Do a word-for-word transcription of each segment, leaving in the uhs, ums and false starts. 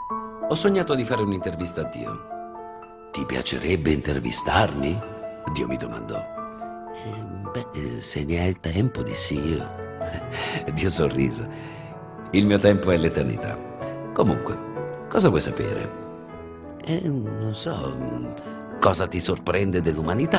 Ho sognato di fare un'intervista a Dio. Ti piacerebbe intervistarmi? Dio mi domandò. "Eh, Beh, eh, se ne hai il tempo, dissi io. Dio sorrise. Il mio tempo è l'eternità. Comunque, cosa vuoi sapere? Eh, non so, mm, cosa ti sorprende dell'umanità?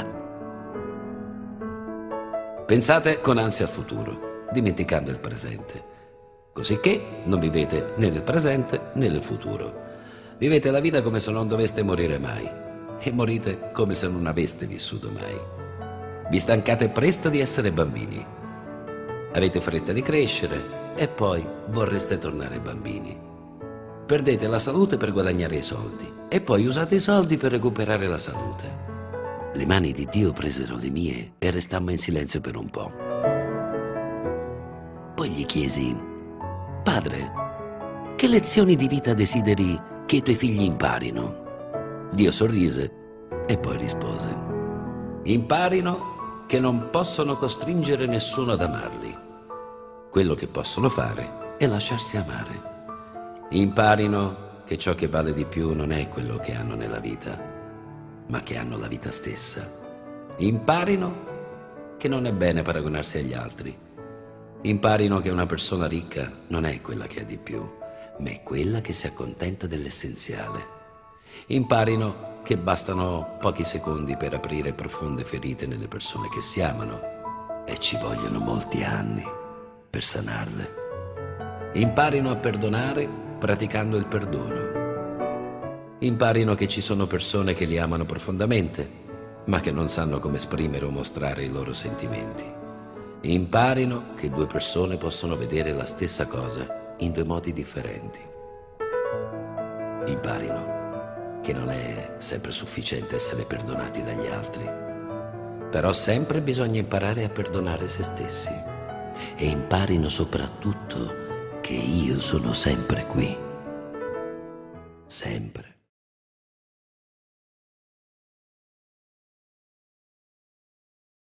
Pensate con ansia al futuro, dimenticando il presente. Cosicché non vivete né nel presente né nel futuro. Vivete la vita come se non doveste morire mai e morite come se non aveste vissuto mai. Vi stancate presto di essere bambini. Avete fretta di crescere e poi vorreste tornare bambini. Perdete la salute per guadagnare i soldi e poi usate i soldi per recuperare la salute. Le mani di Dio presero le mie e restammo in silenzio per un po'. Poi gli chiesi: Padre, che lezioni di vita desideri che i tuoi figli imparino? Dio sorrise e poi rispose: imparino che non possono costringere nessuno ad amarli. Quello che possono fare è lasciarsi amare. Imparino che ciò che vale di più non è quello che hanno nella vita, ma che hanno la vita stessa. Imparino che non è bene paragonarsi agli altri. Imparino che una persona ricca non è quella che ha di più, ma è quella che si accontenta dell'essenziale. Imparino che bastano pochi secondi per aprire profonde ferite nelle persone che si amano e ci vogliono molti anni per sanarle. Imparino a perdonare praticando il perdono. Imparino che ci sono persone che li amano profondamente, ma che non sanno come esprimere o mostrare i loro sentimenti. Imparino che due persone possono vedere la stessa cosa in due modi differenti. Imparino che non è sempre sufficiente essere perdonati dagli altri, però sempre bisogna imparare a perdonare se stessi. E imparino soprattutto che io sono sempre qui. Sempre.